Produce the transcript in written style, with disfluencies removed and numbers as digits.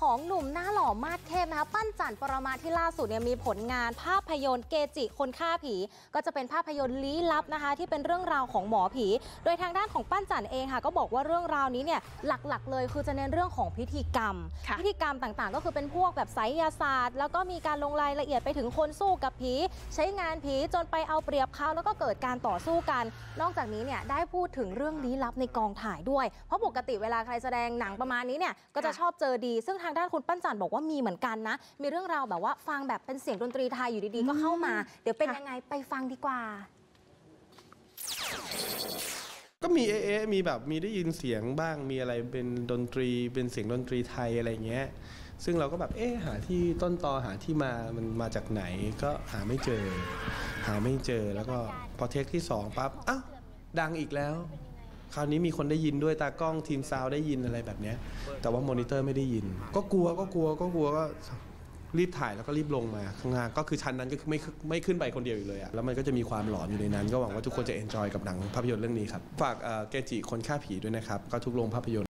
ของหนุ่มหน้าหล่อมาสเข้มนะคะปั้นจันทร์ปรมาที่ล่าสุดเนี่ยมีผลงานภาพยนตร์เกจิคนฆ่าผีก็จะเป็นภาพยนตร์ลี้ลับนะคะที่เป็นเรื่องราวของหมอผีโดยทางด้านของปั้นจันทร์เองค่ะก็บอกว่าเรื่องราวนี้เนี่ยหลักๆเลยคือจะเน้นเรื่องของพิธีกรรมต่างๆก็คือเป็นพวกแบบไสยศาสตร์แล้วก็มีการลงรายละเอียดไปถึงคนสู้กับผีใช้งานผีจนไปเอาเปรียบเขาแล้วก็เกิดการต่อสู้กันนอกจากนี้เนี่ยได้พูดถึงเรื่องลี้ลับในกองถ่ายด้วยเพราะปกติเวลาใครแสดงหนังประมาณนี้เนี่ยก็จะชอบเจอดีซึ่งทางด้านคุณปั้นจันทร์บอกว่ามีเหมือนกันนะมีเรื่องราวแบบว่าฟังแบบเป็นเสียงดนตรีไทยอยู่ดีๆก็เข้ามาเดี๋ยวเป็นยังไงไปฟังดีกว่าก็มีมีแบบมีได้ยินเสียงบ้างมีอะไรเป็นดนตรีเป็นเสียงดนตรีไทยอะไรเงี้ยซึ่งเราก็แบบหาที่ต้นตอหาที่มามันมาจากไหนก็หาไม่เจอแล้วก็พอเทคที่2ปั๊บอ้าวดังอีกแล้วคราวนี้มีคนได้ยินด้วยตากล้องทีมซาวได้ยินอะไรแบบนี้แต่ว่ามอนิเตอร์ไม่ได้ยินก็กลัวก็รีบถ่ายแล้วก็รีบลงมาข้างล่างก็คือชั้นนั้นก็คือไม่ขึ้นไปคนเดียวอยู่เลยอะแล้วมันก็จะมีความหลอนอยู่ในนั้นก็หวังว่าทุกคนจะเอนจอยกับหนังภาพยนตร์เรื่องนี้ครับฝากเกจิคนฆ่าผีด้วยนะครับก็ทุกโรงภาพยนตร์